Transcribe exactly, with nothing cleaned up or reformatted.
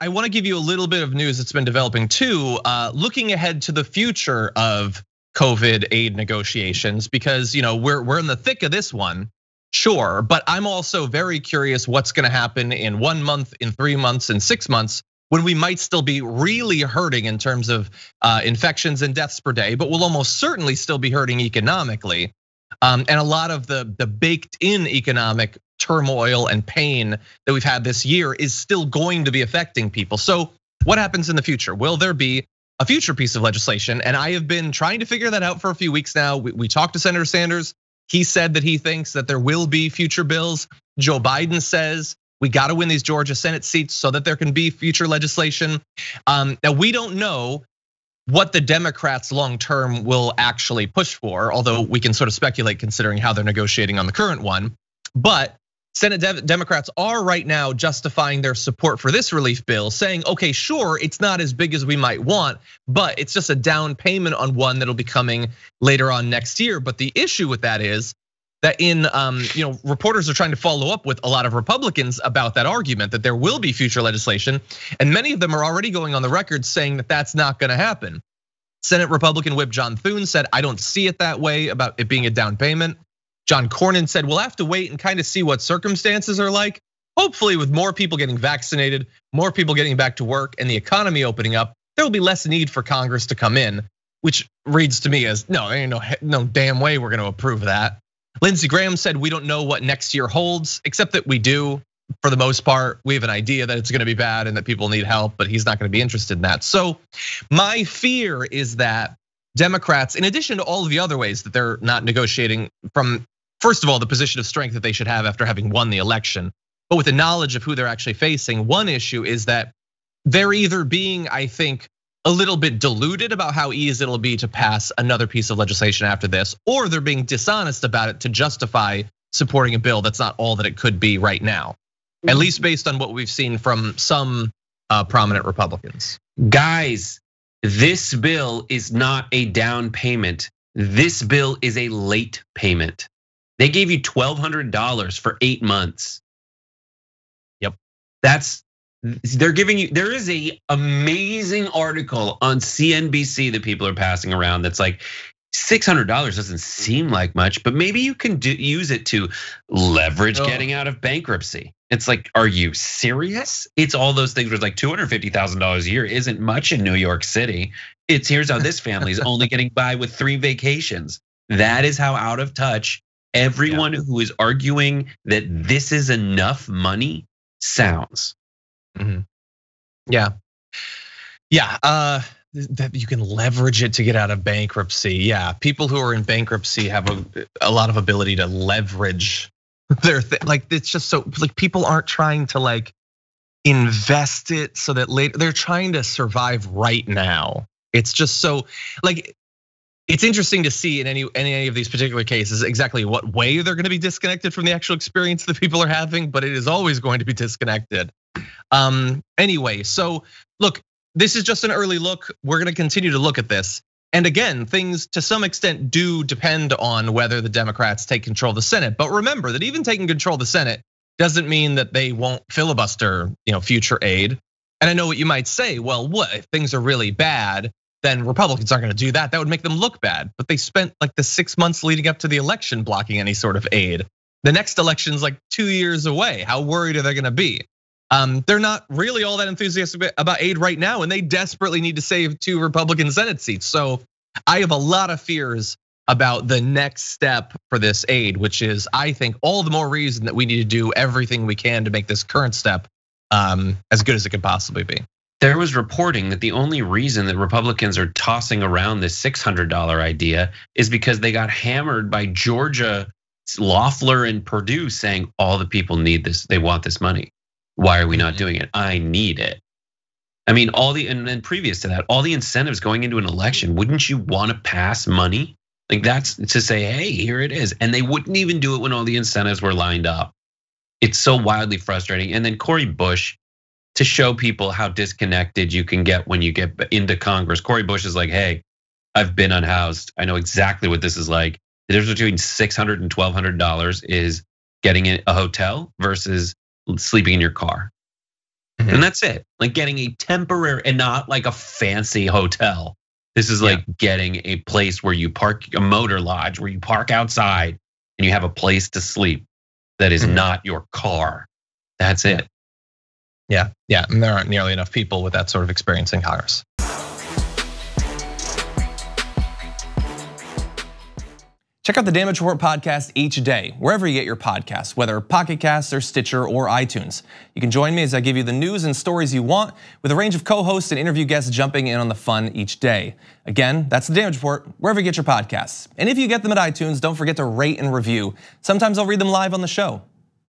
I want to give you a little bit of news that's been developing too, uh, looking ahead to the future of COVID aid negotiations, because you know we're we're in the thick of this one, sure, but I'm also very curious what's going to happen in one month, in three months, in six months, when we might still be really hurting in terms of infections and deaths per day, but we'll almost certainly still be hurting economically. And a lot of the the baked in economic turmoil and pain that we've had this year is still going to be affecting people. So what happens in the future? Will there be a future piece of legislation? And I have been trying to figure that out for a few weeks now. We, we talked to Senator Sanders. He said that he thinks that there will be future bills. Joe Biden says we got to win these Georgia Senate seats so that there can be future legislation. Now we don't know what the Democrats long term will actually push for, although we can sort of speculate considering how they're negotiating on the current one. But Senate De- Democrats are right now justifying their support for this relief bill, saying, okay, sure, it's not as big as we might want, but it's just a down payment on one that'll be coming later on next year. But the issue with that is that in, you know, reporters are trying to follow up with a lot of Republicans about that argument that there will be future legislation, and many of them are already going on the record saying that that's not going to happen. Senate Republican Whip John Thune said, I don't see it that way about it being a down payment. John Cornyn said, we'll have to wait and kind of see what circumstances are like. Hopefully with more people getting vaccinated, more people getting back to work, and the economy opening up, there will be less need for Congress to come in, which reads to me as, no, there ain't no, no damn way we're gonna approve that. Lindsey Graham said, we don't know what next year holds, except that we do, for the most part. We have an idea that it's gonna be bad and that people need help, but he's not gonna be interested in that. So my fear is that Democrats, in addition to all of the other ways that they're not negotiating from, first of all, the position of strength that they should have after having won the election, but with the knowledge of who they're actually facing, one issue is that they're either being, I think, a little bit deluded about how easy it'll be to pass another piece of legislation after this, or they're being dishonest about it to justify supporting a bill that's not all that it could be right now, at least based on what we've seen from some prominent Republicans. Guys, this bill is not a down payment. This bill is a late payment. They gave you twelve hundred dollars for eight months. Yep. That's, they're giving you, there is a amazing article on C N B C that people are passing around that's like, six hundred dollars doesn't seem like much, but maybe you can do, use it to leverage oh. getting out of bankruptcy. It's like, are you serious? It's all those things where it's like two hundred fifty thousand dollars a year isn't much in New York City. It's here's how this family is only getting by with three vacations. That is how out of touch everyone yeah. who is arguing that this is enough money sounds. Mm-hmm. Yeah, yeah. Uh, that you can leverage it to get out of bankruptcy. Yeah, people who are in bankruptcy have a, a lot of ability to leverage their thing. Like it's just so like people aren't trying to like invest it so that later they're trying to survive right now. It's just so like. It's interesting to see in any any of these particular cases exactly what way they're going to be disconnected from the actual experience that people are having, but it is always going to be disconnected. Um, anyway, so look, this is just an early look. We're going to continue to look at this. And again, things to some extent do depend on whether the Democrats take control of the Senate. But remember that even taking control of the Senate doesn't mean that they won't filibuster, you know, future aid. And I know what you might say, well, what if things are really bad? Then Republicans aren't gonna do that. That would make them look bad. But they spent like the six months leading up to the election blocking any sort of aid. The next election's like two years away. How worried are they gonna be? Um, they're not really all that enthusiastic about aid right now, and they desperately need to save two Republican Senate seats. So I have a lot of fears about the next step for this aid, which is, I think, all the more reason that we need to do everything we can to make this current step as good as it could possibly be. There was reporting that the only reason that Republicans are tossing around this six hundred dollar idea is because they got hammered by Georgia Loeffler and Perdue saying all the people need this, they want this money. Why are we not doing it? I need it. I mean, all the, and then previous to that, all the incentives going into an election, wouldn't you want to pass money? Like that's to say, hey, here it is. And they wouldn't even do it when all the incentives were lined up. It's so wildly frustrating. And then Cori Bush, to show people how disconnected you can get when you get into Congress. Cori Bush is like, hey, I've been unhoused. I know exactly what this is like. The difference between six hundred dollars and twelve hundred dollars is getting in a hotel versus sleeping in your car. Mm-hmm. And that's it. Like getting a temporary, and not like a fancy hotel. This is like yeah. getting a place where you park, a motor lodge where you park outside and you have a place to sleep that is mm-hmm. not your car. That's it. Yeah, yeah, and there aren't nearly enough people with that sort of experience in Congress. Check out the Damage Report podcast each day, wherever you get your podcasts, whether Pocket Casts or Stitcher or iTunes. You can join me as I give you the news and stories you want, with a range of co-hosts and interview guests jumping in on the fun each day. Again, that's the Damage Report, wherever you get your podcasts. And if you get them at iTunes, don't forget to rate and review. Sometimes I'll read them live on the show.